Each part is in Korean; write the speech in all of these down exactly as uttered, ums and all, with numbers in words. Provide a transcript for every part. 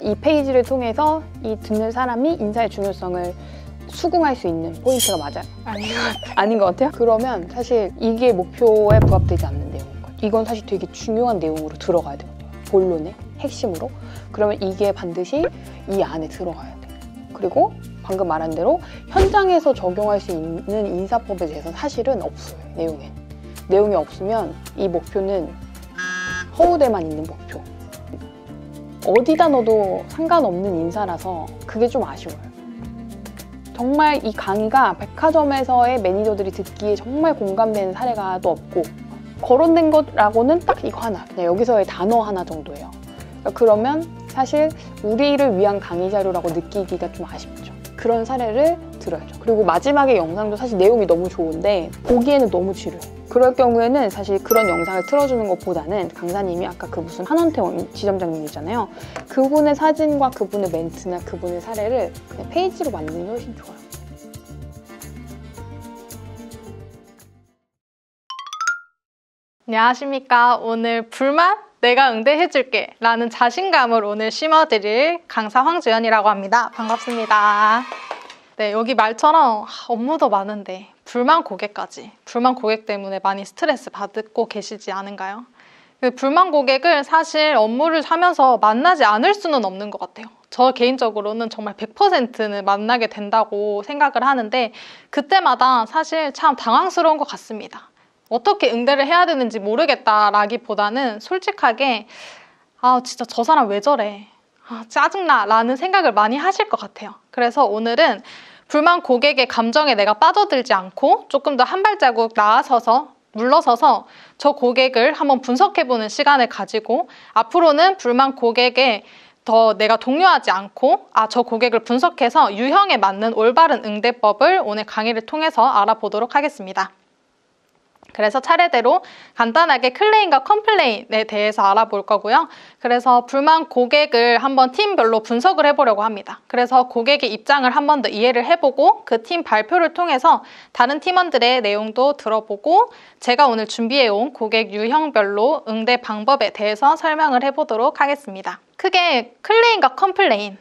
이 페이지를 통해서 이 듣는 사람이 인사의 중요성을 수긍할 수 있는 포인트가 맞아요? 아닌 아닌 것 같아요? 그러면 사실 이게 목표에 부합되지 않는 내용인 거죠. 이건 사실 되게 중요한 내용으로 들어가야 되거든요. 본론의 핵심으로. 그러면 이게 반드시 이 안에 들어가야 돼요. 그리고 방금 말한 대로 현장에서 적용할 수 있는 인사법에 대해서 사실은 없어요. 내용에. 내용이 없으면 이 목표는 허우대만 있는 목표. 어디다 넣어도 상관없는 인사라서 그게 좀 아쉬워요. 정말 이 강의가 백화점에서의 매니저들이 듣기에 정말 공감되는 사례가 또 없고 거론된 것라고는 딱 이거 하나, 그냥 여기서의 단어 하나 정도예요. 그러니까 그러면 사실 우리를 위한 강의 자료라고 느끼기가 좀 아쉽죠. 그런 사례를 들어야죠. 그리고 마지막에 영상도 사실 내용이 너무 좋은데 보기에는 너무 지루해요. 그럴 경우에는 사실 그런 영상을 틀어주는 것보다는 강사님이 아까 그 무슨 한원태 지점장님 있잖아요. 그분의 사진과 그분의 멘트나 그분의 사례를 그냥 페이지로 만드는 게 훨씬 좋아요. 안녕하십니까. 오늘 불만? 내가 응대해줄게 라는 자신감을 오늘 심어드릴 강사 황주연이라고 합니다. 반갑습니다. 네, 여기 말처럼 업무도 많은데 불만 고객까지, 불만 고객 때문에 많이 스트레스 받고 계시지 않은가요? 불만 고객을 사실 업무를 하면서 만나지 않을 수는 없는 것 같아요. 저 개인적으로는 정말 백 퍼센트는 만나게 된다고 생각을 하는데 그때마다 사실 참 당황스러운 것 같습니다. 어떻게 응대를 해야 되는지 모르겠다라기보다는 솔직하게 아 진짜 저 사람 왜 저래? 아, 짜증나 라는 생각을 많이 하실 것 같아요. 그래서 오늘은 불만 고객의 감정에 내가 빠져들지 않고 조금 더 한 발자국 나아서서 물러서서 저 고객을 한번 분석해보는 시간을 가지고 앞으로는 불만 고객에 더 내가 동요하지 않고 아, 저 고객을 분석해서 유형에 맞는 올바른 응대법을 오늘 강의를 통해서 알아보도록 하겠습니다. 그래서 차례대로 간단하게 클레임과 컴플레인에 대해서 알아볼 거고요. 그래서 불만 고객을 한번 팀별로 분석을 해보려고 합니다. 그래서 고객의 입장을 한 번 더 이해를 해보고 그 팀 발표를 통해서 다른 팀원들의 내용도 들어보고 제가 오늘 준비해온 고객 유형별로 응대 방법에 대해서 설명을 해보도록 하겠습니다. 크게 클레임과 컴플레인,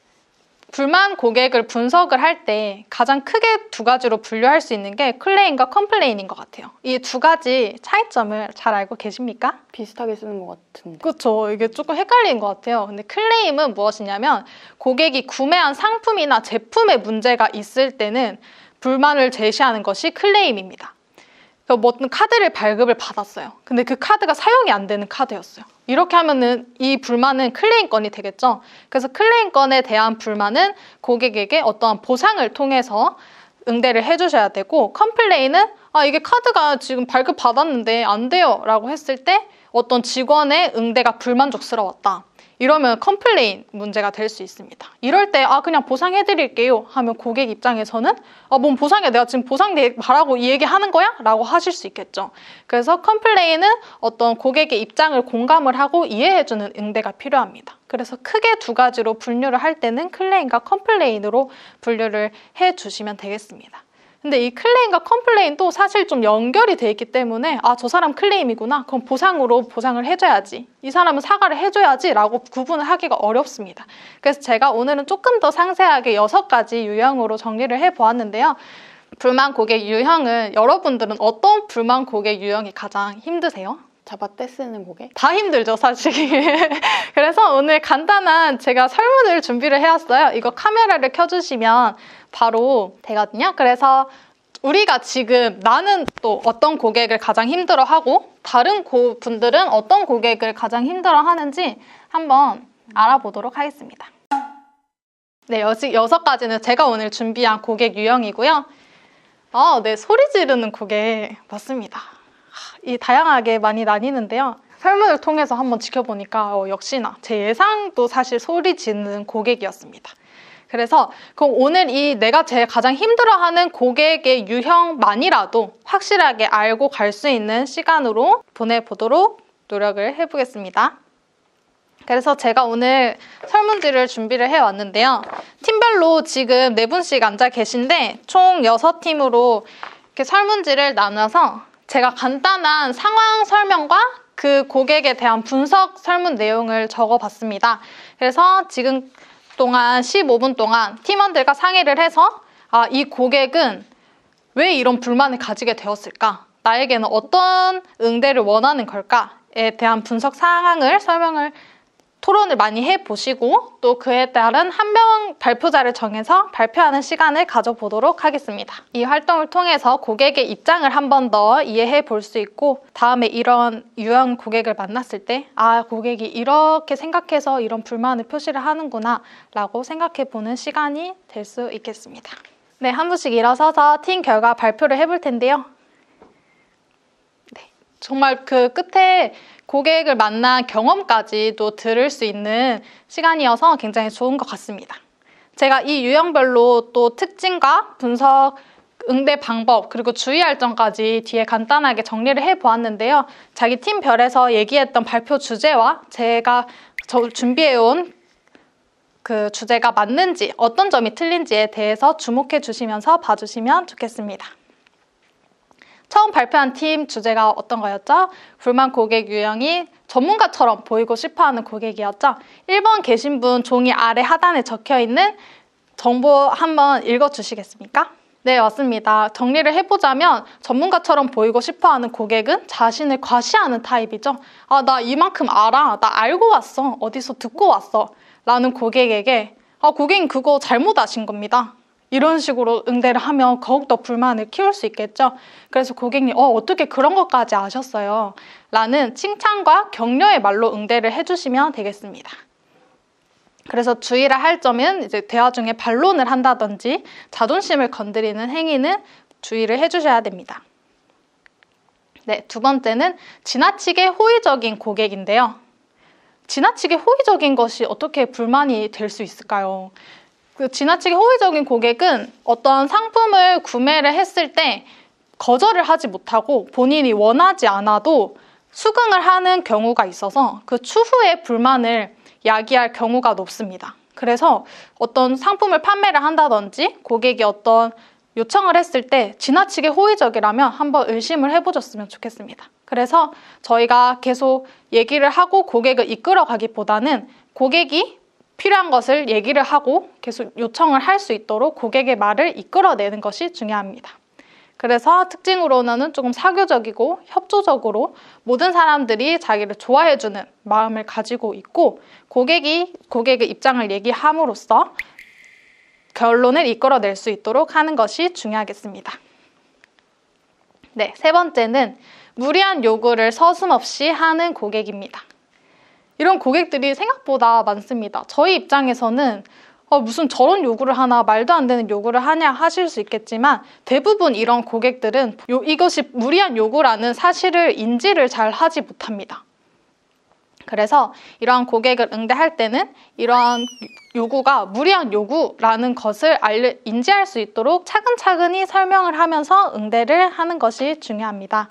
불만 고객을 분석을 할 때 가장 크게 두 가지로 분류할 수 있는 게 클레임과 컴플레인인 것 같아요. 이 두 가지 차이점을 잘 알고 계십니까? 비슷하게 쓰는 것 같은데. 그렇죠. 이게 조금 헷갈리는 것 같아요. 근데 클레임은 무엇이냐면 고객이 구매한 상품이나 제품에 문제가 있을 때는 불만을 제시하는 것이 클레임입니다. 뭐 어떤 카드를 발급을 받았어요. 근데 그 카드가 사용이 안 되는 카드였어요. 이렇게 하면은 이 불만은 클레임건이 되겠죠. 그래서 클레임건에 대한 불만은 고객에게 어떠한 보상을 통해서 응대를 해주셔야 되고, 컴플레인은 아 이게 카드가 지금 발급 받았는데 안 돼요 라고 했을 때 어떤 직원의 응대가 불만족스러웠다. 이러면 컴플레인 문제가 될 수 있습니다. 이럴 때 아 그냥 보상해드릴게요 하면 고객 입장에서는 아 뭔 보상이야, 내가 지금 보상 말하고 이 얘기하는 거야? 라고 하실 수 있겠죠. 그래서 컴플레인은 어떤 고객의 입장을 공감을 하고 이해해주는 응대가 필요합니다. 그래서 크게 두 가지로 분류를 할 때는 클레임과 컴플레인으로 분류를 해주시면 되겠습니다. 근데 이 클레임과 컴플레인도 사실 좀 연결이 돼 있기 때문에 아, 저 사람 클레임이구나. 그럼 보상으로 보상을 해줘야지. 이 사람은 사과를 해줘야지 라고 구분을 하기가 어렵습니다. 그래서 제가 오늘은 조금 더 상세하게 여섯 가지 유형으로 정리를 해보았는데요. 불만 고객 유형은 여러분들은 어떤 불만 고객 유형이 가장 힘드세요? 잡아 떼쓰는 고객? 다 힘들죠, 사실. 그래서 오늘 간단한 제가 설문을 준비를 해왔어요. 이거 카메라를 켜주시면 바로 되거든요. 그래서 우리가 지금 나는 또 어떤 고객을 가장 힘들어하고 다른 고 분들은 어떤 고객을 가장 힘들어하는지 한번 알아보도록 하겠습니다. 네, 여기 여섯 가지는 제가 오늘 준비한 고객 유형이고요. 아, 네, 소리 지르는 고객 맞습니다. 이 다양하게 많이 나뉘는데요. 설문을 통해서 한번 지켜보니까 어, 역시나 제 예상도 사실 소리 지르는 고객이었습니다. 그래서 그럼 오늘 이 내가 제일 가장 힘들어하는 고객의 유형만이라도 확실하게 알고 갈 수 있는 시간으로 보내보도록 노력을 해보겠습니다. 그래서 제가 오늘 설문지를 준비를 해왔는데요. 팀별로 지금 네 분씩 앉아 계신데 총 여섯 팀으로 이렇게 설문지를 나눠서 제가 간단한 상황 설명과 그 고객에 대한 분석 설문 내용을 적어봤습니다. 그래서 지금 동안 십오 분 동안 팀원들과 상의를 해서 아, 이 고객은 왜 이런 불만을 가지게 되었을까? 나에게는 어떤 응대를 원하는 걸까에 대한 분석 상황을 설명을 토론을 많이 해보시고 또 그에 따른 한 명 발표자를 정해서 발표하는 시간을 가져보도록 하겠습니다. 이 활동을 통해서 고객의 입장을 한 번 더 이해해 볼 수 있고 다음에 이런 유형 고객을 만났을 때 아, 고객이 이렇게 생각해서 이런 불만을 표시를 하는구나 라고 생각해 보는 시간이 될 수 있겠습니다. 네, 한 분씩 일어서서 팀 결과 발표를 해볼 텐데요. 네, 정말 그 끝에 고객을 만난 경험까지도 들을 수 있는 시간이어서 굉장히 좋은 것 같습니다. 제가 이 유형별로 또 특징과 분석, 응대 방법, 그리고 주의할 점까지 뒤에 간단하게 정리를 해보았는데요. 자기 팀별에서 얘기했던 발표 주제와 제가 저 준비해온 그 주제가 맞는지, 어떤 점이 틀린지에 대해서 주목해 주시면서 봐주시면 좋겠습니다. 처음 발표한 팀 주제가 어떤 거였죠? 불만 고객 유형이 전문가처럼 보이고 싶어하는 고객이었죠. 일 번 계신 분 종이 아래 하단에 적혀있는 정보 한번 읽어주시겠습니까? 네, 맞습니다. 정리를 해보자면 전문가처럼 보이고 싶어하는 고객은 자신을 과시하는 타입이죠. 아, 나 이만큼 알아. 나 알고 왔어. 어디서 듣고 왔어. 라는 고객에게 아, 고객님 그거 잘못 아신 겁니다. 이런 식으로 응대를 하면 더욱더 불만을 키울 수 있겠죠. 그래서 고객님 어, 어떻게 그런 것까지 아셨어요? 라는 칭찬과 격려의 말로 응대를 해주시면 되겠습니다. 그래서 주의를 할 점은 이제 대화 중에 반론을 한다든지 자존심을 건드리는 행위는 주의를 해주셔야 됩니다. 네, 두 번째는 지나치게 호의적인 고객인데요. 지나치게 호의적인 것이 어떻게 불만이 될 수 있을까요? 그 지나치게 호의적인 고객은 어떤 상품을 구매를 했을 때 거절을 하지 못하고 본인이 원하지 않아도 수긍을 하는 경우가 있어서 그 추후에 불만을 야기할 경우가 높습니다. 그래서 어떤 상품을 판매를 한다든지 고객이 어떤 요청을 했을 때 지나치게 호의적이라면 한번 의심을 해보셨으면 좋겠습니다. 그래서 저희가 계속 얘기를 하고 고객을 이끌어가기보다는 고객이 필요한 것을 얘기를 하고 계속 요청을 할 수 있도록 고객의 말을 이끌어내는 것이 중요합니다. 그래서 특징으로는 조금 사교적이고 협조적으로 모든 사람들이 자기를 좋아해주는 마음을 가지고 있고 고객이 고객의 입장을 얘기함으로써 결론을 이끌어낼 수 있도록 하는 것이 중요하겠습니다. 네, 세 번째는 무리한 요구를 서슴없이 하는 고객입니다. 이런 고객들이 생각보다 많습니다. 저희 입장에서는 어, 무슨 저런 요구를 하나, 말도 안 되는 요구를 하냐 하실 수 있겠지만 대부분 이런 고객들은 요, 이것이 무리한 요구라는 사실을 인지를 잘 하지 못합니다. 그래서 이러한 고객을 응대할 때는 이러한 요구가 무리한 요구라는 것을 알려, 인지할 수 있도록 차근차근히 설명을 하면서 응대를 하는 것이 중요합니다.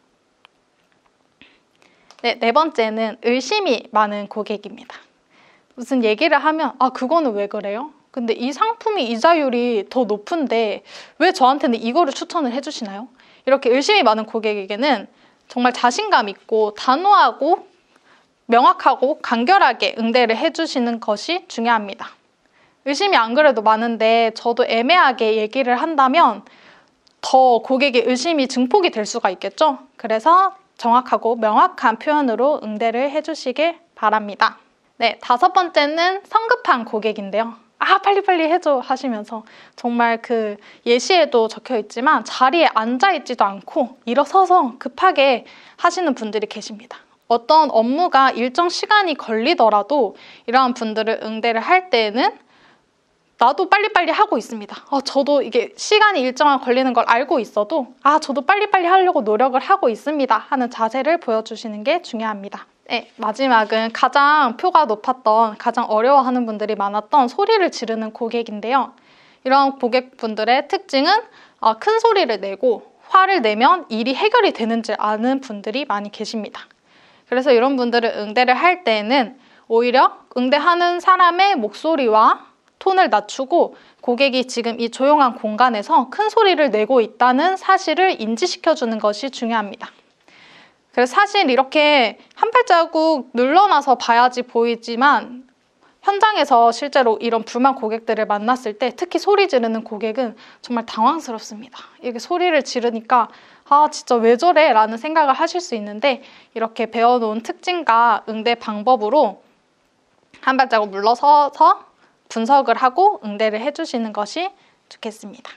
네, 네 번째는 의심이 많은 고객입니다. 무슨 얘기를 하면 아 그거는 왜 그래요? 근데 이 상품이 이자율이 더 높은데 왜 저한테는 이거를 추천을 해주시나요? 이렇게 의심이 많은 고객에게는 정말 자신감 있고 단호하고 명확하고 간결하게 응대를 해주시는 것이 중요합니다. 의심이 안 그래도 많은데 저도 애매하게 얘기를 한다면 더 고객의 의심이 증폭이 될 수가 있겠죠? 그래서 정확하고 명확한 표현으로 응대를 해주시길 바랍니다. 네, 다섯 번째는 성급한 고객인데요. 아, 빨리빨리 해줘 하시면서 정말 그 예시에도 적혀 있지만 자리에 앉아있지도 않고 일어서서 급하게 하시는 분들이 계십니다. 어떤 업무가 일정 시간이 걸리더라도 이러한 분들을 응대를 할 때에는 나도 빨리빨리 하고 있습니다. 아, 저도 이게 시간이 일정한 걸리는 걸 알고 있어도 아, 저도 빨리빨리 하려고 노력을 하고 있습니다 하는 자세를 보여주시는 게 중요합니다. 네, 마지막은 가장 표가 높았던, 가장 어려워하는 분들이 많았던 소리를 지르는 고객인데요. 이런 고객분들의 특징은 큰 소리를 내고 화를 내면 일이 해결이 되는 줄 아는 분들이 많이 계십니다. 그래서 이런 분들을 응대를 할 때에는 오히려 응대하는 사람의 목소리와 톤을 낮추고 고객이 지금 이 조용한 공간에서 큰 소리를 내고 있다는 사실을 인지시켜주는 것이 중요합니다. 그래서 사실 이렇게 한 발자국 물러나서 봐야지 보이지만 현장에서 실제로 이런 불만 고객들을 만났을 때 특히 소리 지르는 고객은 정말 당황스럽습니다. 이렇게 소리를 지르니까 아 진짜 왜 저래? 라는 생각을 하실 수 있는데 이렇게 배워놓은 특징과 응대 방법으로 한 발자국 물러서서 분석을 하고 응대를 해주시는 것이 좋겠습니다.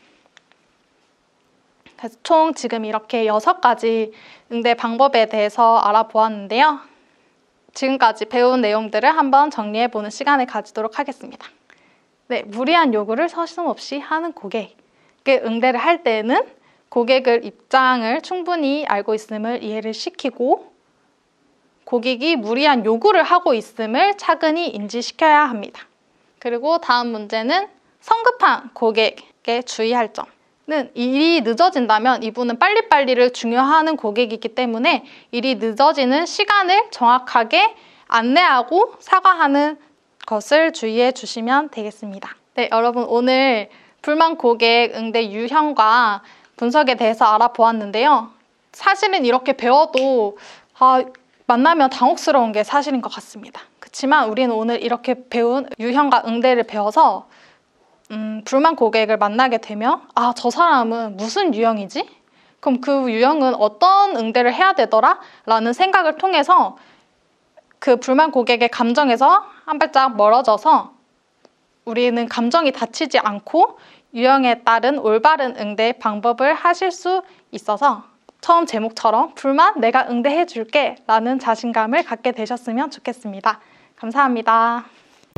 그래서 총 지금 이렇게 여섯 가지 응대 방법에 대해서 알아보았는데요. 지금까지 배운 내용들을 한번 정리해보는 시간을 가지도록 하겠습니다. 네, 무리한 요구를 서슴없이 하는 고객의 응대를 할 때는 고객의 입장을 충분히 알고 있음을 이해를 시키고 고객이 무리한 요구를 하고 있음을 차근히 인지시켜야 합니다. 그리고 다음 문제는 성급한 고객에 주의할 점. 는 일이 늦어진다면 이분은 빨리빨리를 중요하는 고객이기 때문에 일이 늦어지는 시간을 정확하게 안내하고 사과하는 것을 주의해 주시면 되겠습니다. 네, 여러분 오늘 불만 고객 응대 유형과 분석에 대해서 알아보았는데요. 사실은 이렇게 배워도 아, 만나면 당혹스러운 게 사실인 것 같습니다. 그렇지만 우리는 오늘 이렇게 배운 유형과 응대를 배워서 음, 불만 고객을 만나게 되면 아, 저 사람은 무슨 유형이지? 그럼 그 유형은 어떤 응대를 해야 되더라? 라는 생각을 통해서 그 불만 고객의 감정에서 한 발짝 멀어져서 우리는 감정이 다치지 않고 유형에 따른 올바른 응대 방법을 하실 수 있어서 처음 제목처럼 불만 내가 응대해 줄게 라는 자신감을 갖게 되셨으면 좋겠습니다. 감사합니다.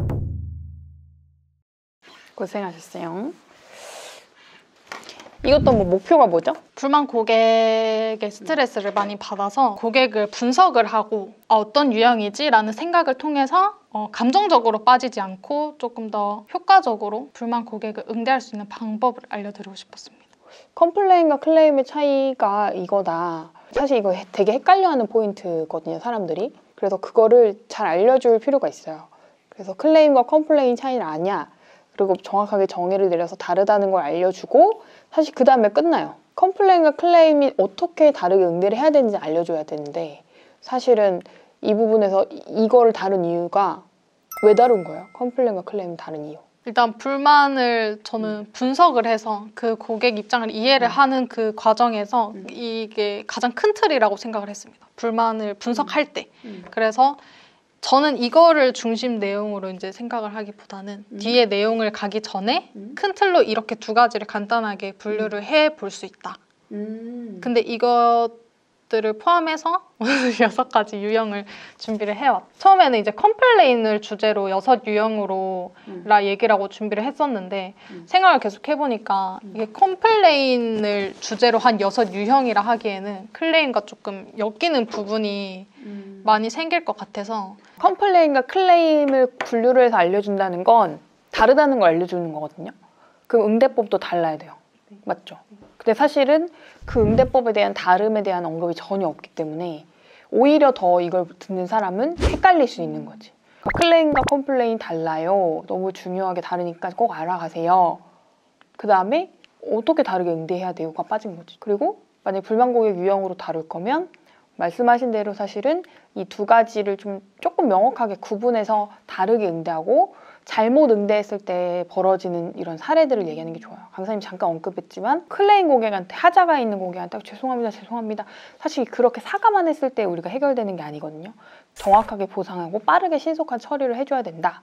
고생하셨어요. 이것도 뭐 목표가 뭐죠? 불만 고객의 스트레스를 많이 받아서 고객을 분석을 하고 아, 어떤 유형이지? 라는 생각을 통해서 어, 감정적으로 빠지지 않고 조금 더 효과적으로 불만 고객을 응대할 수 있는 방법을 알려드리고 싶었습니다. 컴플레인과 클레임의 차이가 이거다. 사실 이거 되게 헷갈려하는 포인트거든요, 사람들이. 그래서 그거를 잘 알려줄 필요가 있어요. 그래서 클레임과 컴플레인 차이는 아니야. 그리고 정확하게 정의를 내려서 다르다는 걸 알려주고 사실 그 다음에 끝나요. 컴플레인과 클레임이 어떻게 다르게 응대를 해야 되는지 알려줘야 되는데 사실은 이 부분에서 이거를 다룬 이유가 왜 다른 거예요? 컴플레인과 클레임은 다른 이유. 일단 불만을 저는 분석을 해서 그 고객 입장을 이해를 하는 그 과정에서 이게 가장 큰 틀이라고 생각을 했습니다. 불만을 분석할 때. 그래서 저는 이거를 중심 내용으로 이제 생각을 하기보다는 음. 뒤에 내용을 가기 전에 음. 큰 틀로 이렇게 두 가지를 간단하게 분류를 음. 해볼 수 있다. 음. 근데 이것들을 포함해서 여섯 가지 유형을 준비를 해왔. 처음에는 이제 컴플레인을 주제로 여섯 유형으로 음. 라 얘기를 하고 준비를 했었는데 음. 생각을 계속 해보니까 음. 이게 컴플레인을 주제로 한 여섯 유형이라 하기에는 클레임과 조금 엮이는 부분이 음. 많이 생길 것 같아서 컴플레인과 클레임을 분류를 해서 알려준다는 건 다르다는 걸 알려주는 거거든요. 그럼 응대법도 달라야 돼요. 맞죠? 근데 사실은 그 응대법에 대한 다름에 대한 언급이 전혀 없기 때문에 오히려 더 이걸 듣는 사람은 헷갈릴 수 있는 거지. 그러니까 클레임과 컴플레인 달라요. 너무 중요하게 다르니까 꼭 알아가세요. 그 다음에 어떻게 다르게 응대해야 돼요가 빠진 거지. 그리고 만약 불만 고객 유형으로 다룰 거면 말씀하신 대로 사실은 이 두 가지를 좀 조금 명확하게 구분해서 다르게 응대하고 잘못 응대했을 때 벌어지는 이런 사례들을 얘기하는 게 좋아요. 강사님 잠깐 언급했지만 클레임 고객한테 하자가 있는 고객한테 죄송합니다 죄송합니다 사실 그렇게 사과만 했을 때 우리가 해결되는 게 아니거든요. 정확하게 보상하고 빠르게 신속한 처리를 해줘야 된다.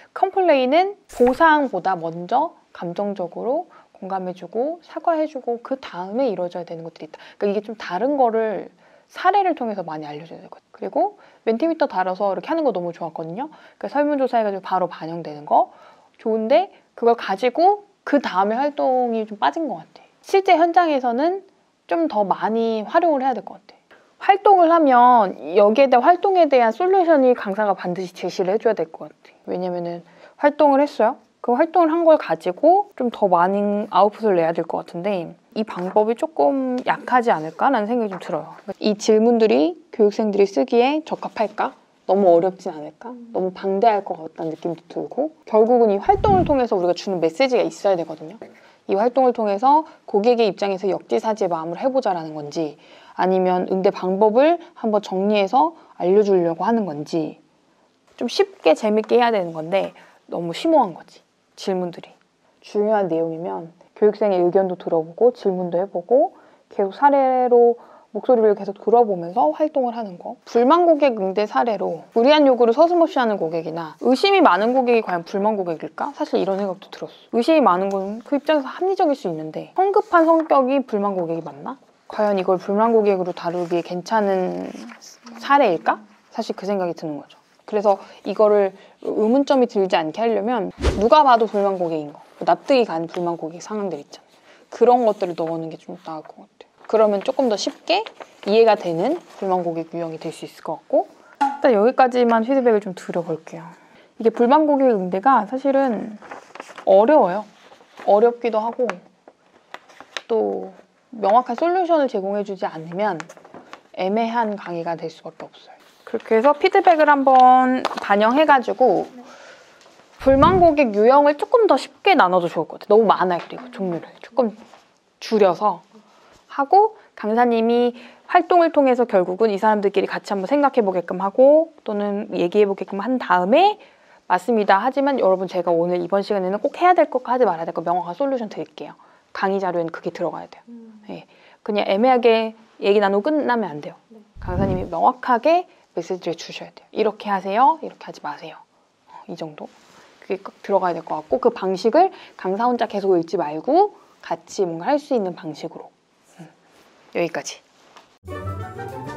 컴플레인은 보상보다 먼저 감정적으로 공감해주고 사과해주고 그 다음에 이루어져야 되는 것들이 있다. 그러니까 이게 좀 다른 거를 사례를 통해서 많이 알려줘야 되거든요. 그리고 멘티미터 달아서 이렇게 하는 거 너무 좋았거든요. 그러니까 설문조사해가지고 바로 반영되는 거 좋은데 그걸 가지고 그 다음에 활동이 좀 빠진 것 같아. 실제 현장에서는 좀 더 많이 활용을 해야 될 것 같아. 활동을 하면 여기에 대한 활동에 대한 솔루션이 강사가 반드시 제시를 해줘야 될 것 같아. 왜냐면은 활동을 했어요. 그 활동을 한 걸 가지고 좀 더 많은 아웃풋을 내야 될 것 같은데 이 방법이 조금 약하지 않을까라는 생각이 좀 들어요. 이 질문들이 교육생들이 쓰기에 적합할까? 너무 어렵진 않을까? 너무 방대할 것 같다는 느낌도 들고 결국은 이 활동을 통해서 우리가 주는 메시지가 있어야 되거든요. 이 활동을 통해서 고객의 입장에서 역지사지의 마음을 해보자라는 건지 아니면 응대 방법을 한번 정리해서 알려주려고 하는 건지 좀 쉽게 재밌게 해야 되는 건데 너무 심오한 거지, 질문들이. 중요한 내용이면 교육생의 의견도 들어보고 질문도 해보고 계속 사례로 목소리를 계속 들어보면서 활동을 하는 거. 불만 고객 응대 사례로 무리한 요구를 서슴없이 하는 고객이나 의심이 많은 고객이 과연 불만 고객일까? 사실 이런 생각도 들었어. 의심이 많은 건 그 입장에서 합리적일 수 있는데 성급한 성격이 불만 고객이 맞나? 과연 이걸 불만 고객으로 다루기에 괜찮은 사례일까? 사실 그 생각이 드는 거죠. 그래서 이거를 의문점이 들지 않게 하려면 누가 봐도 불만 고객인 거, 납득이 가는 불만 고객 상황들 있잖아요. 그런 것들을 넣어놓는 게 좀 나을 것 같아요. 그러면 조금 더 쉽게 이해가 되는 불만 고객 유형이 될 수 있을 것 같고, 일단 여기까지만 피드백을 좀 드려볼게요. 이게 불만 고객 응대가 사실은 어려워요. 어렵기도 하고 또 명확한 솔루션을 제공해주지 않으면 애매한 강의가 될 수밖에 없어요. 그렇게 해서 피드백을 한번 반영해가지고 불만 고객 유형을 조금 더 쉽게 나눠도 좋을 것 같아요. 너무 많아요. 그리고 종류를 조금 줄여서 하고 강사님이 활동을 통해서 결국은 이 사람들끼리 같이 한번 생각해보게끔 하고 또는 얘기해보게끔 한 다음에 맞습니다. 하지만 여러분 제가 오늘 이번 시간에는 꼭 해야 될 것과 하지 말아야 될 것 명확한 솔루션 드릴게요. 강의 자료에는 그게 들어가야 돼요. 음. 네. 그냥 애매하게 얘기 나누고 끝나면 안 돼요. 네. 강사님이 명확하게 메시지를 주셔야 돼요. 이렇게 하세요. 이렇게 하지 마세요. 어, 이 정도. 그게 꼭 들어가야 될 것 같고 그 방식을 강사 혼자 계속 읽지 말고 같이 뭔가 할 수 있는 방식으로. 음. 여기까지.